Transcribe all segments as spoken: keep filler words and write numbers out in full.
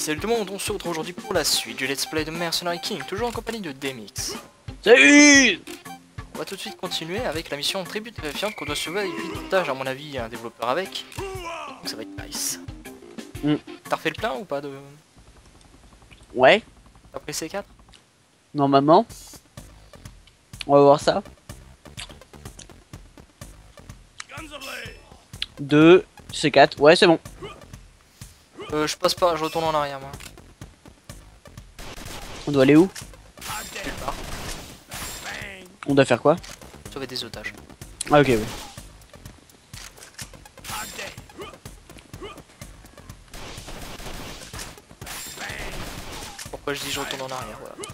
Salut tout le monde, on se retrouve aujourd'hui pour la suite du Let's Play de Mercenary King, toujours en compagnie de Demix. Salut! On va tout de suite continuer avec la mission Tribu terrifiante qu'on doit sauver avec huit otages, à mon avis, un développeur avec. Donc ça va être nice. Mm. T'as refait le plein ou pas de... Ouais, T'as pris C quatre? normalement. On va voir ça. deux, C quatre, ouais c'est bon. Euh, je passe pas, je retourne en arrière moi. On doit aller où? Nulle part. On doit faire quoi? Sauver des otages. Ah ok, oui. Pourquoi je dis je retourne en arrière, voilà.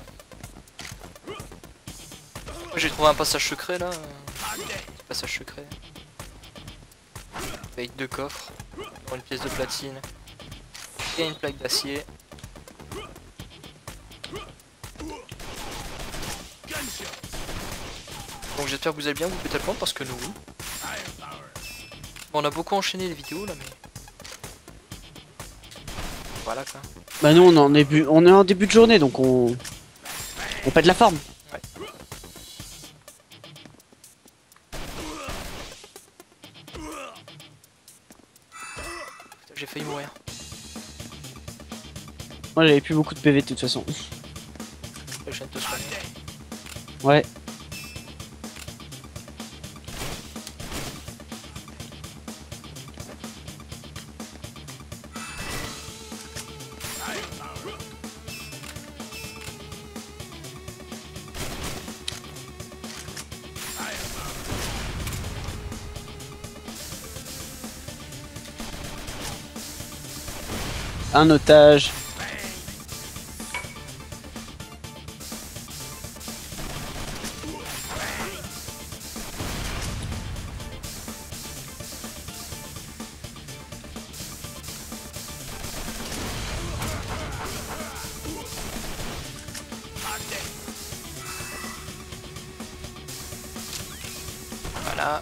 J'ai trouvé un passage secret là. Petit passage secret. Avec deux coffres. Pour une pièce de platine. Et une plaque d'acier. Donc j'espère que vous allez bien, vous pétez le compte parce que nous oui. Bon, on a beaucoup enchaîné les vidéos là mais... Voilà quoi. Bah nous on est en début, on est en début de journée donc on... On pète la forme. Ouais. J'ai failli mourir. Moi j'avais plus beaucoup de P V de toute façon. Je viens de te soigner. Ouais. Un otage. Voilà.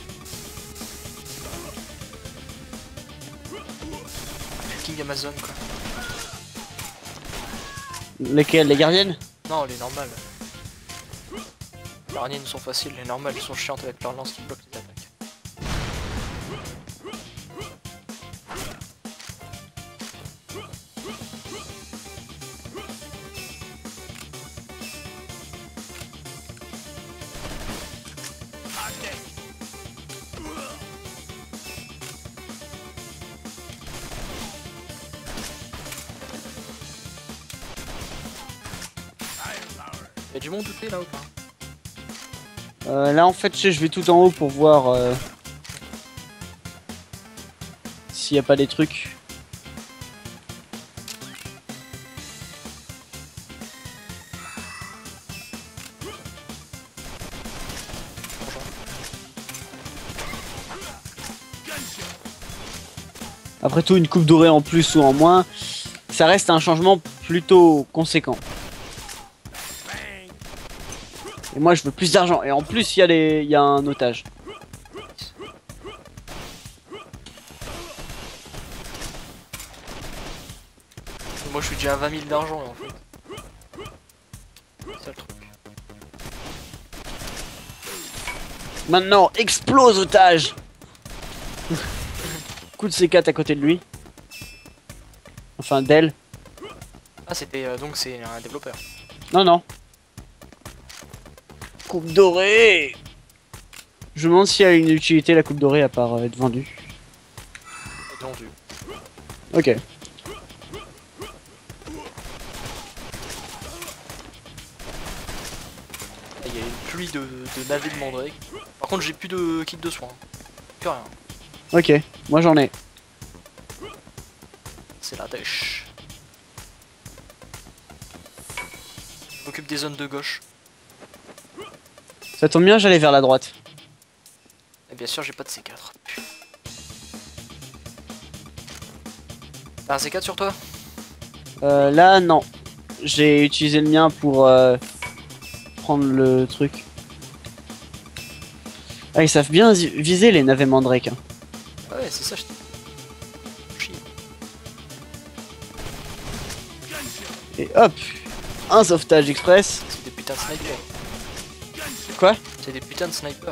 King Amazon quoi. Lesquels? Les gardiennes? Non, les normales. Les araignées sont faciles, les normales ils sont chiantes avec leur lance qui bloque les attaques. Y'a du monde douté là ou pas? Euh, là en fait je vais tout en haut pour voir euh, s'il n'y a pas des trucs. Après tout, une coupe dorée en plus ou en moins, ça reste un changement plutôt conséquent. Et moi je veux plus d'argent. Et en plus il y a les, il y a un otage. Moi je suis déjà à vingt mille d'argent là en fait. C'est ça le truc. Maintenant, explose otage. Coup de C quatre à côté de lui. Enfin d'elle. Ah c'était euh, donc c'est un développeur. Non non. Coupe dorée. Je me demande s'il y a une utilité la coupe dorée à part euh, être vendue. Vendu. Ok. Il y a une pluie de, de navets de mandrake. Par contre j'ai plus de kit de soins. Plus rien. Ok, moi j'en ai. C'est la dèche. Je m'occupe des zones de gauche. Ça tombe bien, j'allais vers la droite. Et bien sûr j'ai pas de C quatre. T'as un C quatre sur toi? Euh, là non. J'ai utilisé le mien pour euh, prendre le truc. Ah, ils savent bien viser les navets mandrake. Hein. Ah ouais, c'est ça, je... Chier. Et hop, un sauvetage express. C'est des putains de snipers. Quoi? C'est des putains de snipers.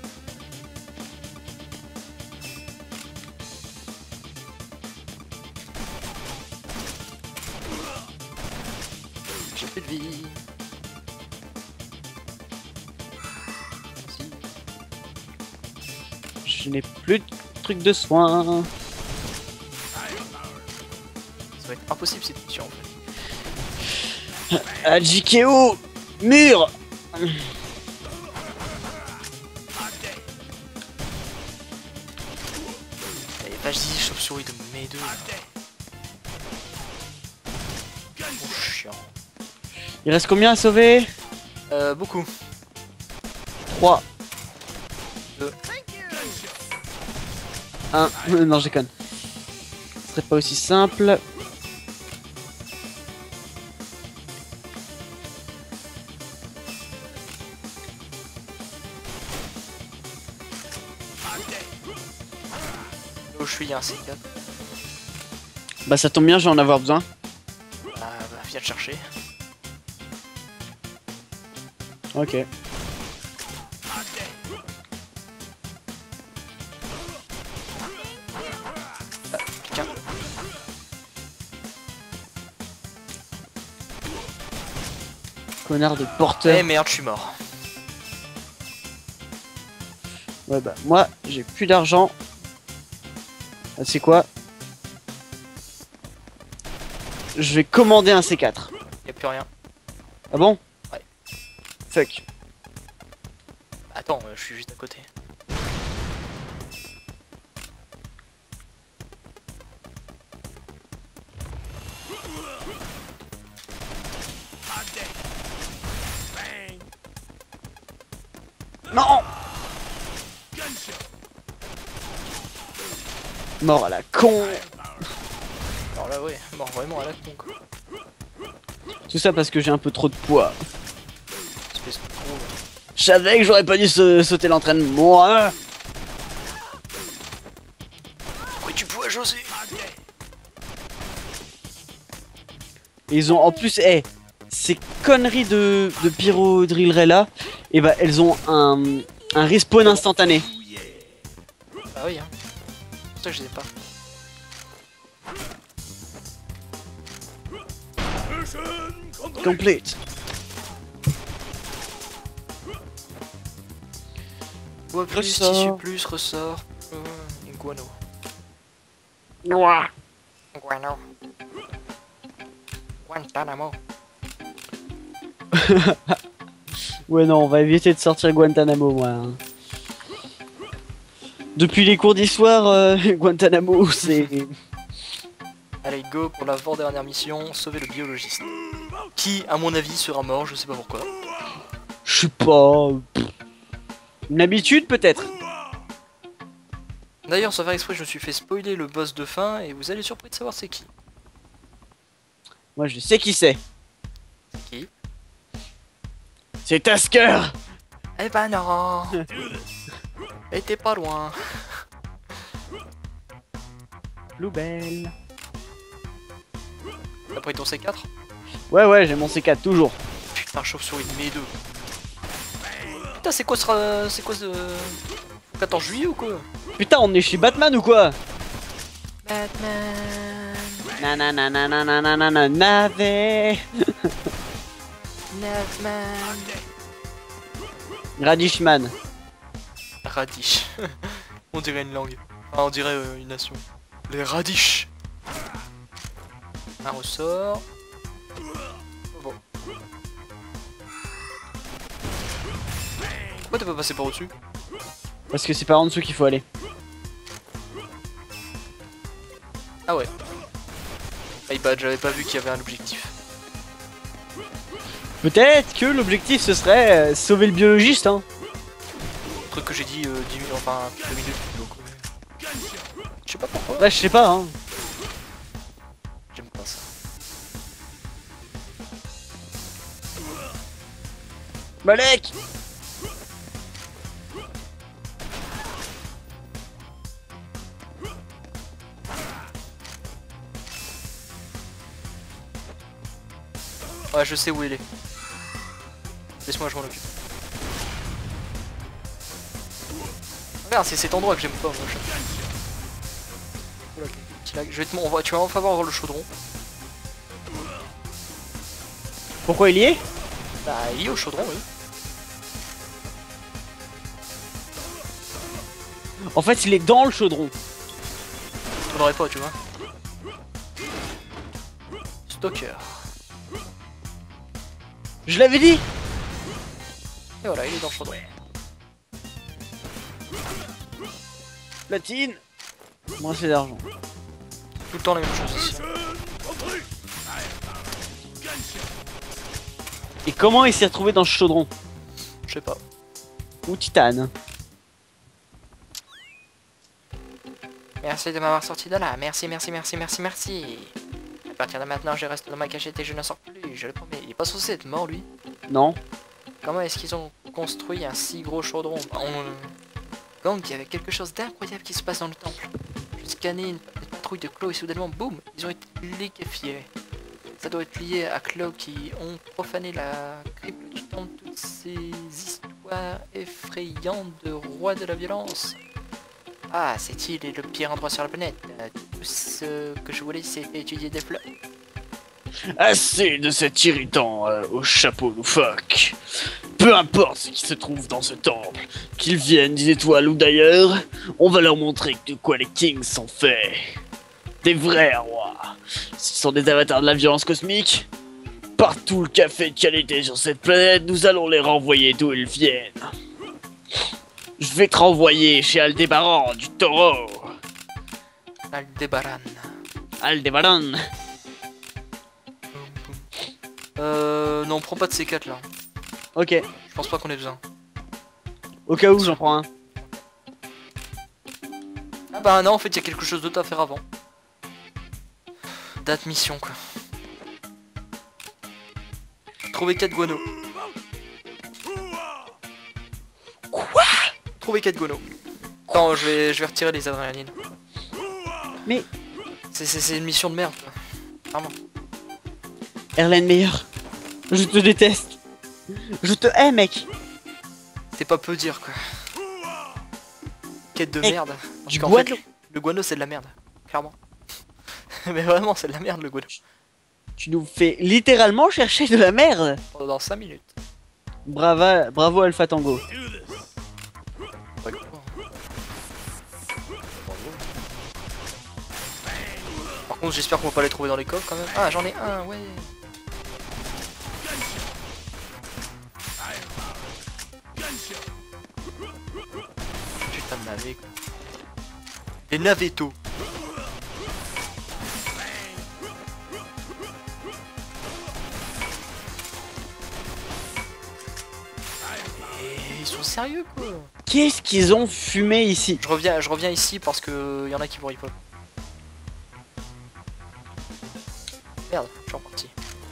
J'ai plus de vie. Merci. Je n'ai plus de trucs de soins. Ça va être impossible cette mission en fait. Ah, J K O, mur. Allez, vas-y, chauve-souris de mes deux. Oh, chiant. Il reste combien à sauver? Euh, beaucoup. trois. Deux. un. Non, je déconne. Ce serait pas aussi simple. Là où je suis, il y a un C quatre. Bah ça tombe bien, je vais en avoir besoin. Ah, bah, viens le chercher. Ok. Ah, quelqu'un. Connard de porteur. Eh merde, je suis mort. Ouais bah moi j'ai plus d'argent. Ah, c'est quoi? Je vais commander un C quatre. Y'a plus rien. Ah bon? Ouais. Fuck. Attends, euh, je suis juste à côté. Non! Mort à la con. Alors là, ouais, mort vraiment à la con quoi. Tout ça parce que j'ai un peu trop de poids. Espèce de gros. là. Je savais que j'aurais pas dû sa- sauter l'entraînement. Hein. Oui, tu poids, José. Ils ont en plus, eh, ces conneries de, de pyro drilleray là, et bah elles ont un, un respawn instantané. Ah oui, hein. C'est pour ça que je les ai pas. Complete. Bois plus, Ressort. tissu plus, ressort. Euh, guano. Ouah. Guano. Guantanamo. Ouais non, on va éviter de sortir Guantanamo moi. hein. Depuis les cours d'histoire, euh, Guantanamo c'est... Allez, go pour l'avant-dernière mission, sauver le biologiste. Qui, à mon avis, sera mort, je sais pas pourquoi. Je sais pas... Une habitude peut-être. D'ailleurs, sans faire exprès, je me suis fait spoiler le boss de fin et vous allez surpris de savoir c'est qui. Moi je sais qui c'est. Qui C'est Tasker. Eh ben non. Et t'es pas loin. Bluebell. T'as pris ton C quatre? Ouais ouais, j'ai mon C quatre toujours. Putain, chauve-souris de mes deux. Putain, c'est quoi ce... C'est quoi ce... quatorze juillet ou quoi? Putain, on est chez Batman ou quoi? Batman. Nananananananana navet. Batman. Radishman. Radish. On dirait une langue. Enfin, on dirait euh, une nation. Les Radish. Un ressort. Oh, bon. Pourquoi t'es pas passé par au-dessus? Parce que c'est par en dessous qu'il faut aller. Ah ouais. My bad, j'avais pas vu qu'il y avait un objectif. Peut-être que l'objectif ce serait euh, sauver le biologiste hein. Truc que j'ai dit euh, dix minutes, enfin deux minutes plus tôt quoi. Je sais pas pourquoi. Bah je sais pas hein. J'aime pas ça. Malek. Ouais, je sais où il est. Laisse-moi, je m'en occupe. Regarde, c'est cet endroit que j'aime pas, moi. Je vais te montrer, tu vas enfin voir le chaudron. Pourquoi il y est? Bah, il est au chaudron, oui. En fait, il est dans le chaudron. On n'aurait pas, tu vois. Stalker. Je l'avais dit. Et voilà, il est dans le chaudron. Platine. Moi, c'est d'argent. Tout le temps la même chose ici. Et comment il s'est retrouvé dans ce chaudron? Je sais pas. Ou Titane. Merci de m'avoir sorti de là. Merci, merci, merci, merci, merci. À partir de maintenant, je reste dans ma cachette et je ne sors plus. Je le promets. Il est pas censé être mort, lui. Non. Comment est-ce qu'ils ont construit un si gros chaudron? On... Donc, il y avait quelque chose d'incroyable qui se passe dans le temple. Je scannais une patrouille de Clos et soudainement, boum, ils ont été liquéfiés. Ça doit être lié à Clos qui ont profané la crypte du temple. Toutes ces histoires effrayantes de roi de la violence. Ah, cette île est le pire endroit sur la planète. Euh, tout ce que je voulais, c'était étudier des fleurs. Assez de cet irritant euh, au chapeau loufoque. Peu importe ce qui se trouve dans ce temple, qu'ils viennent des étoiles ou d'ailleurs, on va leur montrer de quoi les kings sont faits. Des vrais rois. Ce sont des avatars de la violence cosmique. Partout le café de qualité sur cette planète, nous allons les renvoyer d'où ils viennent. Je vais te renvoyer chez Aldébaran du Taureau. Aldébaran. Aldébaran. Euh... Non, prends pas de C quatre là. Ok. Je pense pas qu'on ait besoin. Au cas où, j'en prends un. Ah bah non, en fait, il y a quelque chose d'autre à faire avant. Date mission, quoi. Trouver quatre guano. Quoi? Trouver quatre guano. Attends, je vais, je vais retirer les adrénalines. Mais... C'est une mission de merde, quoi. Vraiment. Erlen meilleur. Je te déteste. Je te hais, mec. C'est pas peu dire, quoi. Quête de Hey, merde. Parce du qu'en guano. fait, le guano, c'est de la merde. Clairement. Mais vraiment, c'est de la merde, le guano. Tu nous fais littéralement chercher de la merde. Pendant cinq minutes. Brava, bravo Alpha Tango. Pas que toi. Par contre, j'espère qu'on va pas les trouver dans les coffres quand même. Ah, j'en ai un, ouais. Putain de navet, quoi. Les navettos. Et ils sont sérieux, quoi. Qu'est-ce qu'ils ont fumé ici? Je reviens, je reviens ici parce que y en a qui vont ripop. Merde, je suis reparti.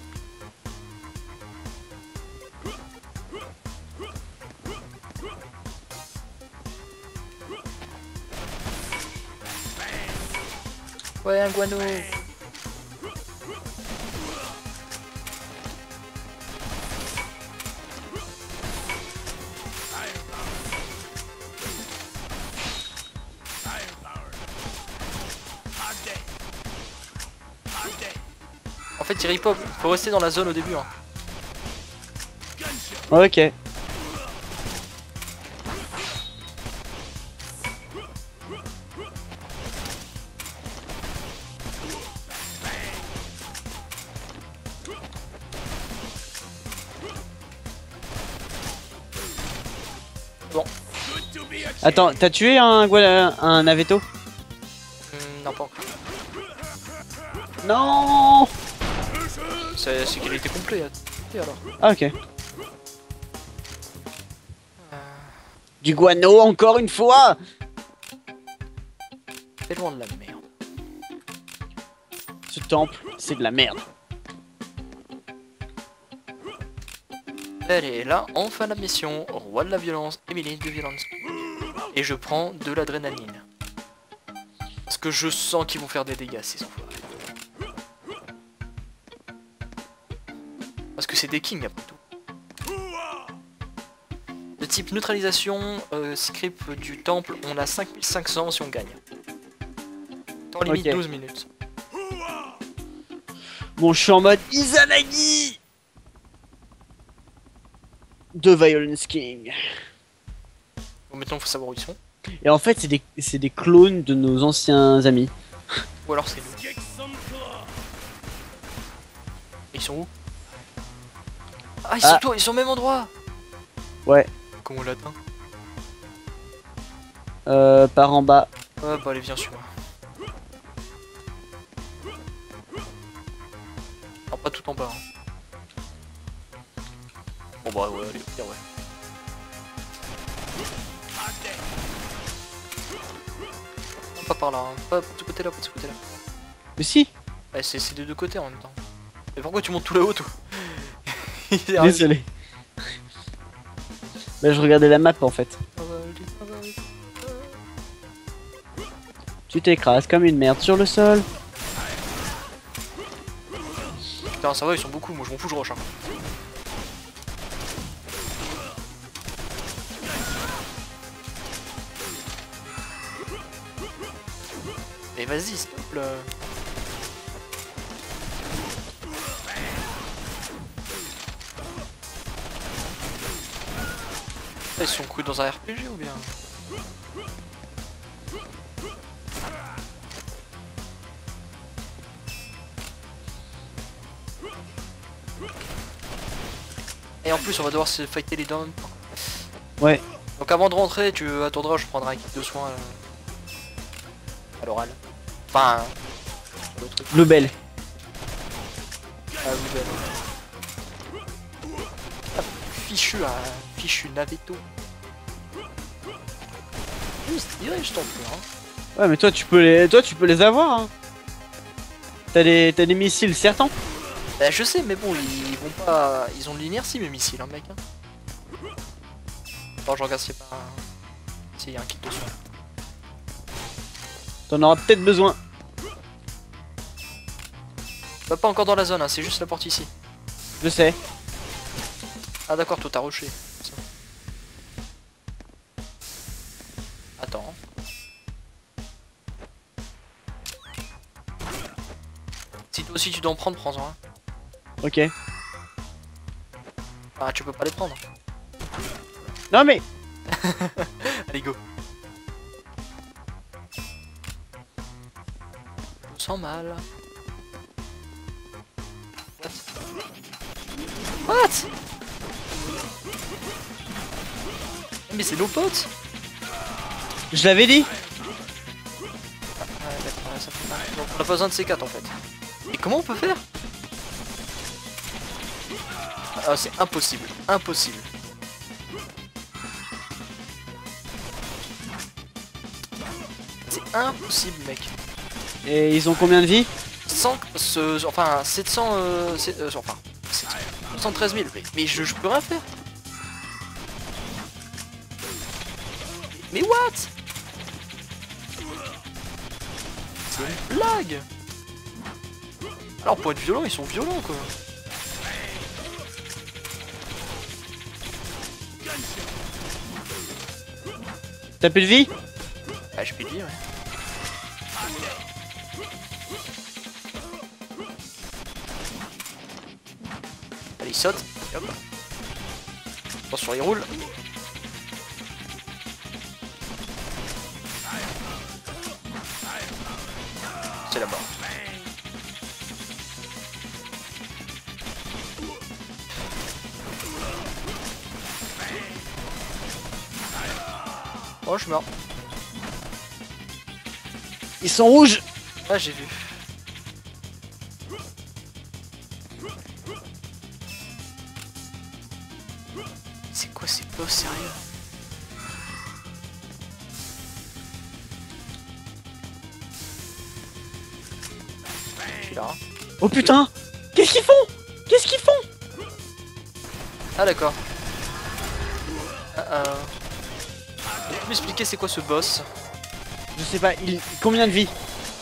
Ouais, un guano. En fait, il ripop. Faut rester dans la zone au début. Hein. Ok. Bon. Attends, t'as tué un, Guala- un Naveto? Hmm, non, pas encore. Non. C'est qu'il était complet. Hein. Et alors Ah, ok. euh... Du guano encore une fois. C'est loin de la merde. Ce temple, c'est de la merde. Allez, là, enfin la mission. Roi de la violence, Emily de violence. Et je prends de l'adrénaline. Parce que je sens qu'ils vont faire des dégâts, ces enfoirés. Parce c'est des kings après tout. De type neutralisation, euh, script du temple, on a cinq mille cinq cents si on gagne. Temps limite Ok. douze minutes. Bon, je suis en mode Izanagi de Violence King. Bon, maintenant, faut savoir où ils sont. Et en fait, c'est des, c'est des clones de nos anciens amis. Ou alors c'est nous. Ils sont où? Ah, ils Ah. sont toi, ils sont au même endroit. Ouais. Comment on l'atteint? Euh, par en bas. Ah bah allez, viens sur moi. Non, pas tout en bas. Hein. Bon bah ouais, allez, au pire, ouais. Non, pas par là, hein. Pas de ce côté-là, pas de ce côté-là. Mais si. Ouais, c'est c'est des deux côtés en même temps. Mais pourquoi tu montes tout là-haut, toi? Il est arrivé. Désolé. Bah, je regardais la map en fait. Ah bah, allez, ah bah, allez. Tu t'écrases comme une merde sur le sol. Putain, ça va, ils sont beaucoup, moi je m'en fous, je rush. Hein. Mais vas-y, stop là. Ils sont cru dans un R P G ou bien? Et en plus on va devoir se fighter les deux en même temps. Ouais. Donc avant de rentrer tu attendras, je prendrai un kit de soins euh, à l'oral. Enfin sur le truc. Le bel. Ah oui ben. Ah, fichu un fichu navetto. Oui, c'est direct, je t'en prie hein. Ouais, mais toi tu peux les, toi tu peux les avoir. Hein. T'as des, t'as des missiles certains. Bah je sais mais bon ils vont pas. Ils ont de l'inertie mes missiles hein mec hein. Bon je regarde s'il y a pas un... s'il y a un kit de soins. T'en auras peut-être besoin. Bah pas encore dans la zone hein, c'est juste la porte ici. Je sais. Ah d'accord toi t'as rushé. Attends. Si toi aussi tu dois en prendre, prends-en un. Ok. Ah tu peux pas les prendre. Non mais. Allez go. Je me sens mal. What? What? Mais c'est nos potes. Je l'avais dit. Ah d'accord, là, ça fait mal. Donc on a pas besoin de C quatre en fait. Et comment on peut faire? Ah c'est impossible, impossible. C'est impossible mec. Et ils ont combien de vie? cent, ce, enfin sept cents, euh, c'est- euh, enfin sept cents, soixante-treize mille, mais, mais je, je peux rien faire. Mais what? C'est une blague. Alors pour être violent, ils sont violents quoi. T'as plus de vie? Ah je peux le dire ouais. Allez il saute, et hop. Attention il roule. C'est la mort. Oh je meurs. Ils sont rouges. Ah j'ai vu. C'est quoi ces boss sérieux? Je suis là. Hein. Oh putain. Qu'est-ce qu'ils font? Qu'est-ce qu'ils font? Ah d'accord. Ah, euh... Tu peux m'expliquer c'est quoi ce boss? Je sais pas. Il... Combien de vie?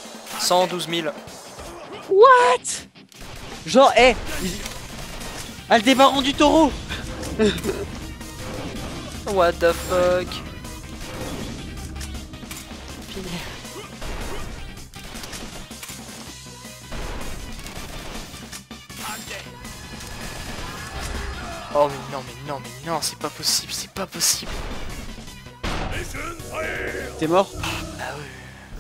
cent douze mille. What? Genre, eh. Ils... Aldébaran du taureau. What the fuck. Fini. Oh mais non mais non mais non, c'est pas possible, c'est pas possible. T'es mort? Ah ouais.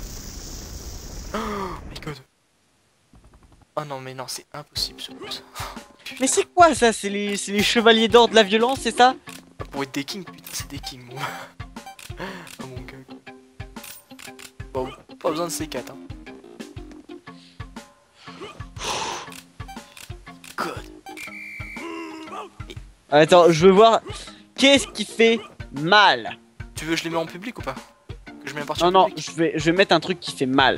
Oh my god. Oh non mais non, c'est impossible ce boss. Mais c'est quoi ça? C'est les, c'est les chevaliers d'or de la violence, c'est ça? Pour être des kings, putain c'est des kings moi. Oh mon gars. Bon, pas besoin de C quatre hein. God. Attends, je veux voir. Qu'est-ce qui fait mal? Tu veux que je les mets en public ou pas? Que je mets en partie en Non, non, public? je vais, je vais mettre un truc qui fait mal.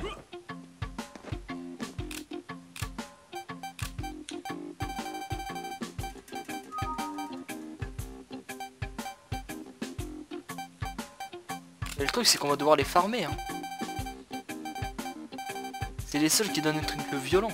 Et le truc c'est qu'on va devoir les farmer hein. C'est les seuls qui donnent un truc violent.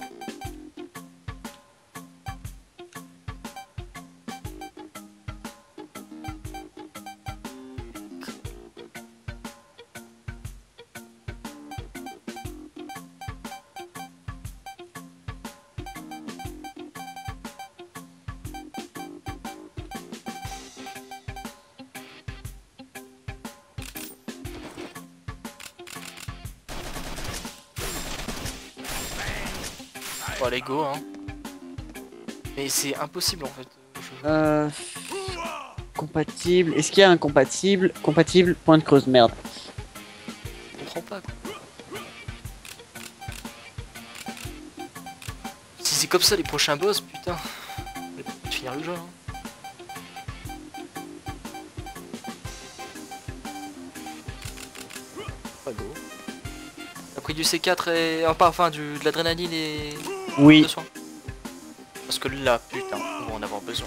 Bon allez go hein. Mais c'est impossible en fait. Je... Euh... Compatible. Est-ce qu'il y a un compatible? Compatible, point de creuse, merde. Je comprends pas quoi. Si c'est comme ça les prochains boss, putain. Je vais finir le jeu hein. Pas go. T'as pris du C quatre et... Enfin, enfin du... de l'adrénaline et... Oui. de soin. Parce que là, putain, on va en avoir besoin.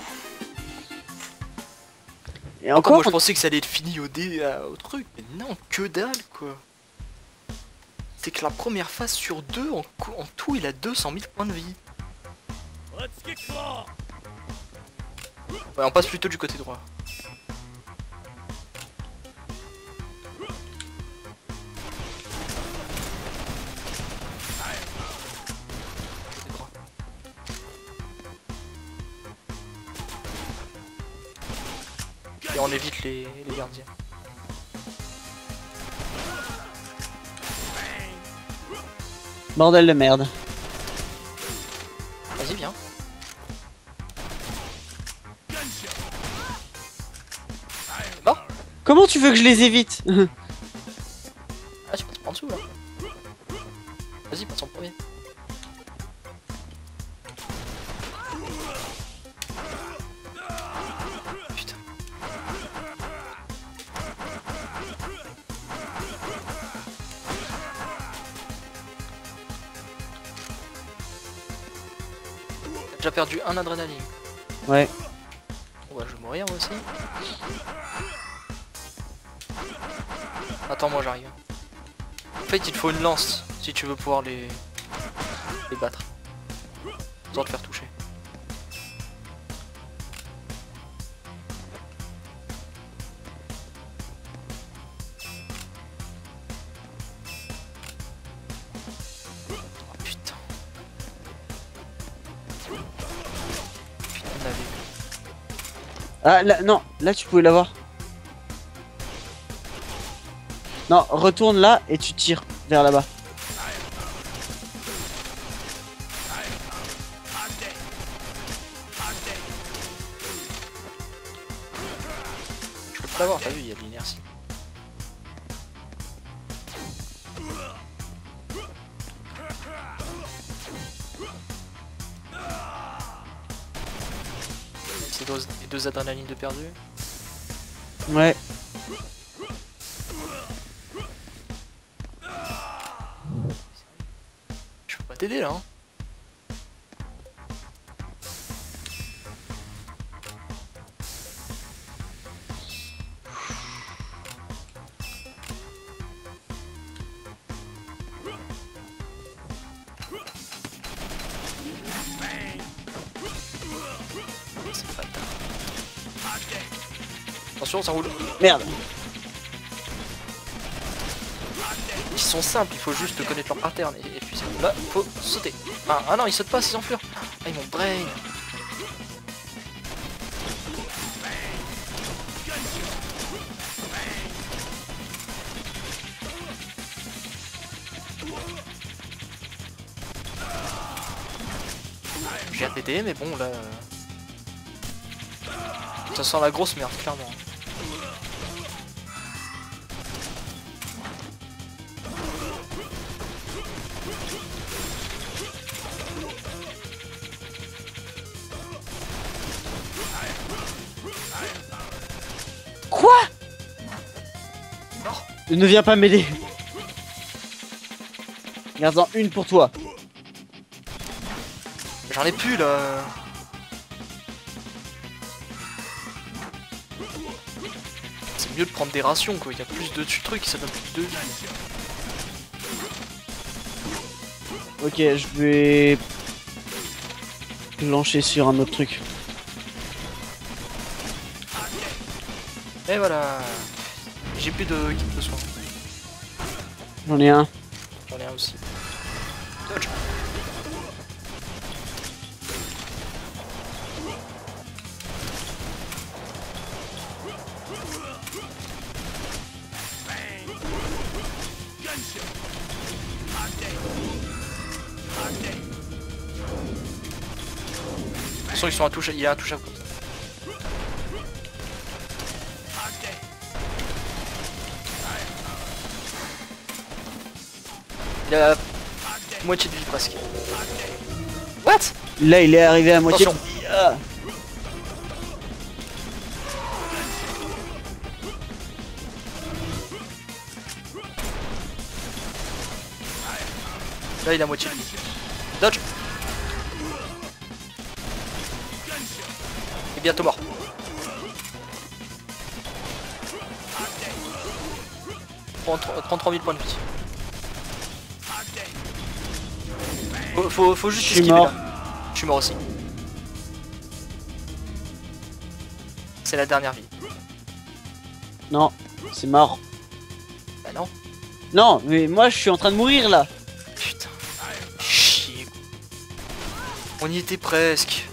Et Encore, encore, moi je pensais que ça allait être fini au, dé... euh, au truc, mais non, que dalle quoi. C'est que la première phase sur deux, en, en tout, il a deux cent mille points de vie. Ouais, on passe plutôt du côté droit. Côté droit. Et on évite les, les gardiens. bordel de merde. Vas-y, viens. Bon. Comment tu veux que je les évite? Ah, tu passes par en dessous là. Vas-y, passe en premier. Putain. T'as déjà perdu un adrénaline. Ouais. Bon bah je vais mourir moi aussi. Attends, moi j'arrive. En fait, il te faut une lance si tu veux pouvoir les, les battre sans te faire toucher. Oh putain. Putain de la vie. Ah là, non, là tu pouvais l'avoir. Non, retourne là et tu tires vers là-bas. Je peux pas l'avoir, t'as vu, il y a de l'inertie. C'est deux, les deux adrénalines de perdu. Ouais. Je peux pas t'aider là hein. Attention, ça roule. Merde. Ils sont simples, il faut juste connaître leur pattern. Et, et puis c'est- là, faut sauter. Ah, ah non, ils sautent pas, ces enflures. Ah, ils m'ont brain. J'ai R T T, mais bon, là... euh, ça sent la grosse merde, clairement. Quoi? Ne viens pas m'aider. Garde-en une pour toi. J'en ai plus, là. C'est mieux de prendre des rations, quoi. Il y a plus de trucs, ça donne plus de vie. Ok, je vais plancher sur un autre truc. Et voilà. J'ai plus de kit de soins. J'en ai un. J'en ai un aussi. Dodge. De toute façon, ils sont intouchables. Il est intouchable. Il a moitié de vie presque. What? Là, il est arrivé à moitié. Attention. Ah. Là, il a moitié de vie. Dodge. Il est bientôt mort. trente-trois mille points de vie. Faut, faut, faut juste Je suis esquiver mort. là. Je suis mort aussi. C'est la dernière vie. Non, c'est mort. Bah non. Non, mais moi, je suis en train de mourir là. Putain. Chier. On y était presque.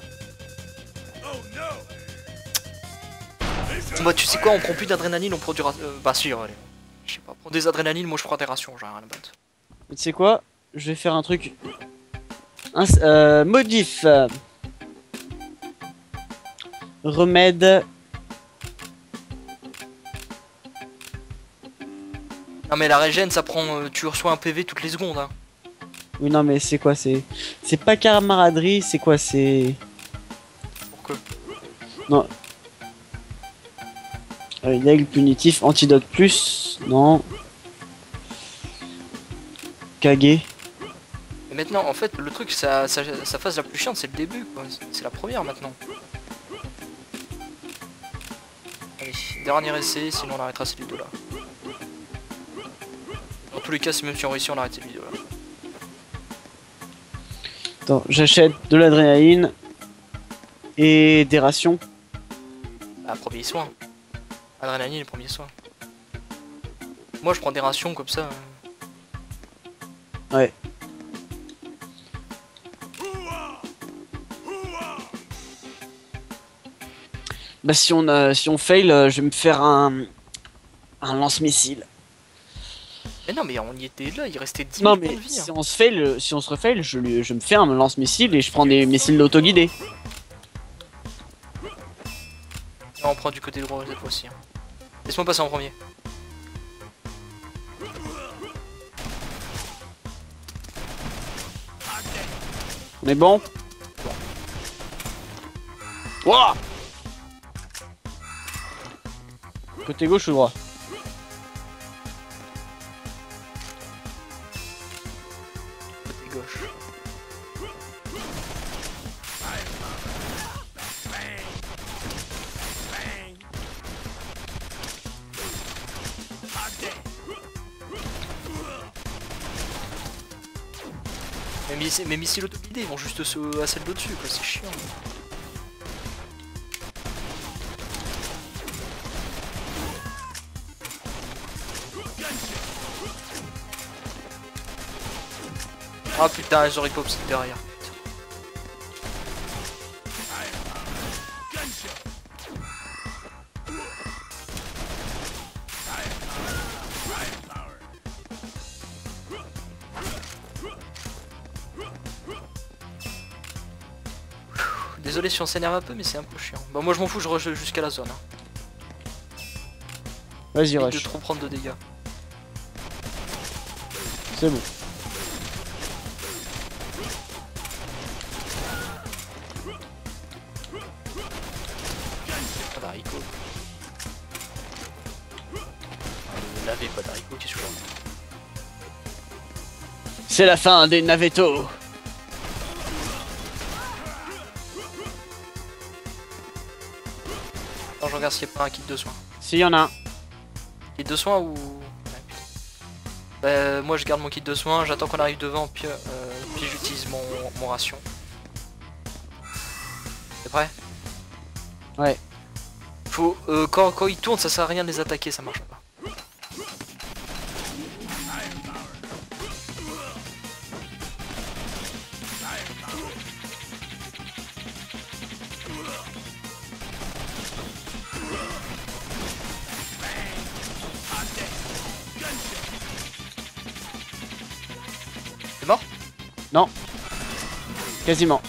Bah tu sais quoi, on prend plus d'adrénaline, on prend du... ra- Euh, bah si, allez. Je sais pas, prends des adrénalines, moi je prends des rations, j'ai rien à battre. Mais tu sais quoi? Je vais faire un truc. Un, euh, modif. euh, Remède. Non mais la régène, ça prend... euh, tu reçois un P V toutes les secondes, hein. Oui, non, mais c'est quoi? C'est. C'est pas camaraderie, c'est quoi? C'est. Pour que... Non. Euh, L'aigle punitif, antidote plus. Non. Kage. Mais maintenant, en fait, le truc, sa, sa, sa phase la plus chiante, c'est le début, quoi. C'est la première, maintenant. Allez, dernier essai, sinon on arrêtera cette vidéo-là. Dans tous les cas, si même si on réussit, on arrête cette vidéo-là. Attends, j'achète de l'adrénaline. Et des rations. Ah, premier soin. Adrénaline, premier soin. Moi, je prends des rations comme ça. Ouais. Bah si on a, si on fail, euh, je vais me faire un un lance-missile. Mais non, mais on y était là, il restait dix Non mille mais points de vie. hein. si on se fail, euh, si on se refail, je lui, je me fais un lance-missile et je prends des missiles d'auto-guidés. Ah, on prend du côté droit cette fois-ci. hein. Laisse-moi passer en premier. On est bon? Wouah! Côté gauche ou droit? Côté gauche. Mes, miss- mes missiles autoguidés ils vont juste se, à celle d'au-dessus, quoi, c'est chiant. Ah putain, j'aurais pop c'est derrière. Désolé si on s'énerve un peu, mais c'est un peu chiant. Bah moi je m'en fous, je rush jusqu'à la zone. Hein. Vas-y, De rush. trop prendre de dégâts. C'est bon. Pas d'haricot. Ne lavez pas d'haricot, qu'est-ce que je fais? C'est la fin des navettos. Attends, je regarde s'il n'y a pas un kit de soins. S'il y en a un. Kit de soins ou... Ouais, putain. Bah, moi je garde mon kit de soins, j'attends qu'on arrive devant, puis, euh, puis j'utilise mon, mon ration. T'es prêt? Ouais. Faut, euh, quand, quand ils tournent, ça sert à rien de les attaquer, ça marche pas. T'es mort? Non. Quasiment.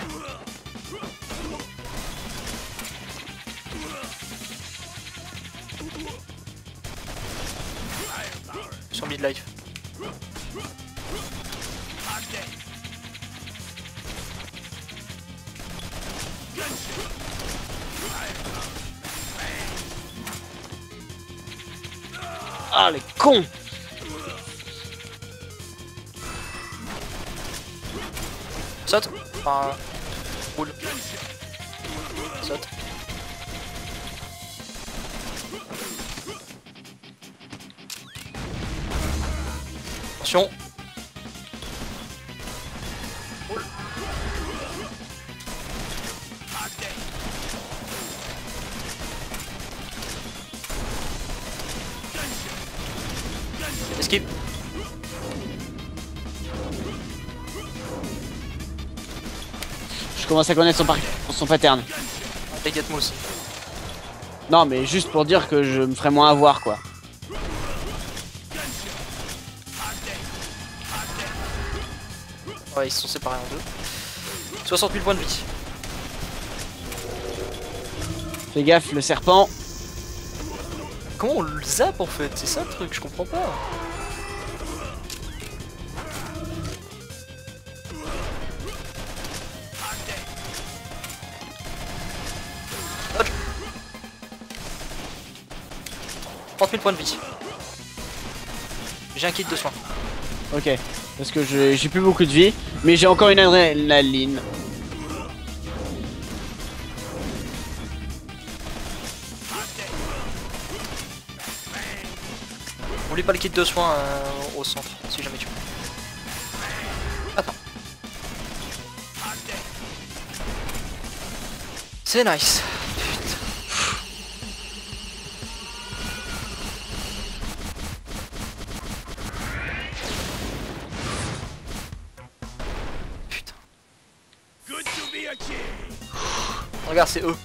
Sur mid-life. Ah, les cons! Saute. Enfin... Roule. Saute. Attention. Roule. Esquive. Je commence à connaître son, par... son pattern. T'inquiète moi aussi. Non, mais juste pour dire que je me ferais moins avoir, quoi. Ouais, ils se sont séparés en deux. soixante mille points de vie. Fais gaffe, le serpent. Comment on le zappe en fait? C'est ça le truc, je comprends pas. Dodge. trente mille points de vie. J'ai un kit de soins. Ok. Parce que je- j'ai plus beaucoup de vie. Mais j'ai encore une adrénaline. Oublie pas le kit de soins euh, au centre, si jamais tu veux. Attends. C'est nice. Putain. Putain. Regarde, c'est eux.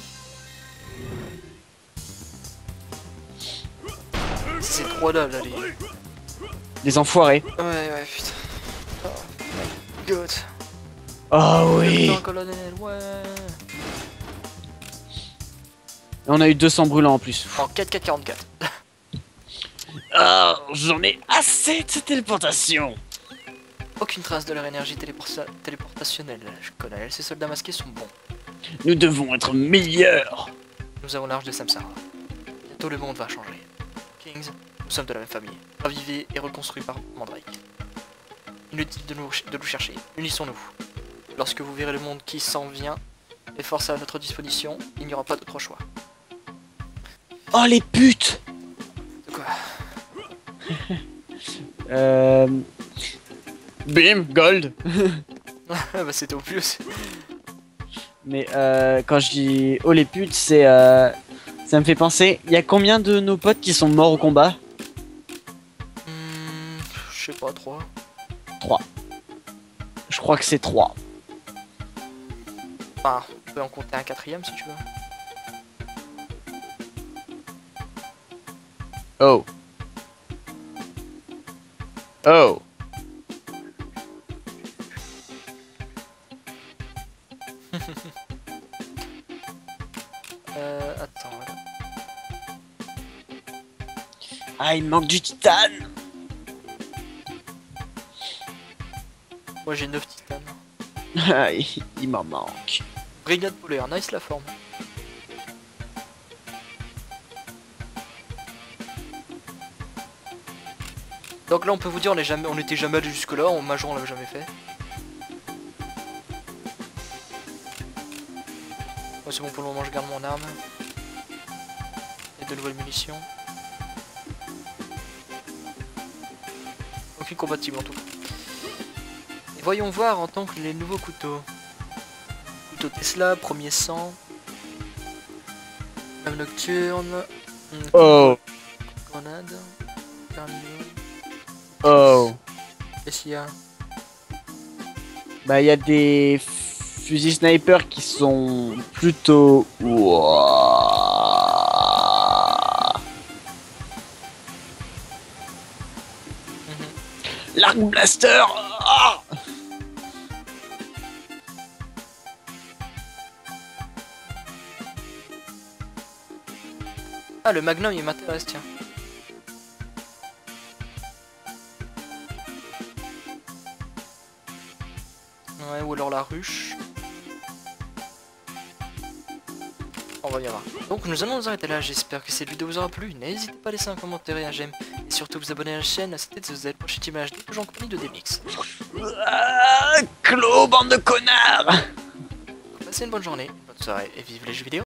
C'est trois là, là, les... Les enfoirés. Ouais, ouais, putain. Oh, God. Oh oui. Putain, colonel, ouais. On a eu deux cents brûlants en plus. En quatre quatre quarante-quatre. Ah, j'en ai assez de cette téléportation. Aucune trace de leur énergie téléporta téléportationnelle. Je connais, ces soldats masqués sont bons. Nous devons être meilleurs. Nous avons l'âge de Samsara. Bientôt le monde va changer. Kings, nous sommes de la même famille. Ravivés et reconstruits par Mandrake. Inutile de nous, de nous chercher. Unissons-nous. Lorsque vous verrez le monde qui s'en vient, les forces à notre disposition, il n'y aura pas d'autre choix. Oh les putes. De quoi? Euh... Bim, gold. Bah c'était au plus. Mais euh, quand je dis oh les putes, c'est euh, ça me fait penser. Il y a combien de nos potes qui sont morts au combat? Hmm, je sais pas, trois. Trois. crois que c'est trois. Enfin, on peut en compter un quatrième si tu veux. Oh. Oh. Euh, attends, voilà. Ah, il me manque du titane. Moi j'ai neuf titanes. Ah, il il m'en manque. Brigade polaire, nice la forme. Donc là on peut vous dire on est jamais, on était jamais allé jusque là, en major on l'avait jamais fait. Ouais, c'est bon pour le moment je garde mon arme. Et de nouvelles munitions. Aucune compatible en tout cas. Et voyons voir en tant que les nouveaux couteaux. Couteau Tesla, premier sang. Lame nocturne. hum, Oh. Grenade. Carnivore. Oh. Qu'est-ce qu'il y a? Bah, il y a des fusils sniper qui sont plutôt. Ouah. Mhm. L'arc blaster. Ah. Ah, le Magnum il m'intéresse, tiens. Ouais, ou alors la ruche. On va y voir. Donc nous allons nous arrêter là, j'espère que cette vidéo vous aura plu. N'hésitez pas à laisser un commentaire et un j'aime. Et surtout vous abonner à la chaîne, c'était de Z, prochaine image de toujours en compagnie de Demix. Ah, Clos, bande de connards. Passez une bonne journée, une bonne soirée et vive les jeux vidéo.